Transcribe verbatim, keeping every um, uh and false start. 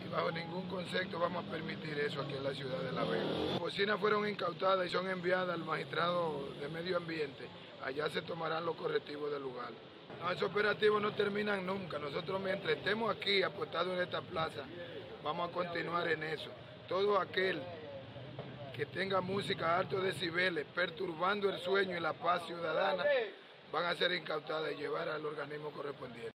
y bajo ningún concepto vamos a permitir eso aquí en la ciudad de La Vega. Las bocinas fueron incautadas y son enviadas al magistrado de medio ambiente. Allá se tomarán los correctivos del lugar. No, esos operativos no terminan nunca. Nosotros mientras estemos aquí apostados en esta plaza, vamos a continuar en eso. Todo aquel que tenga música a altos decibeles, perturbando el sueño y la paz ciudadana, van a ser incautadas y llevar al organismo correspondiente.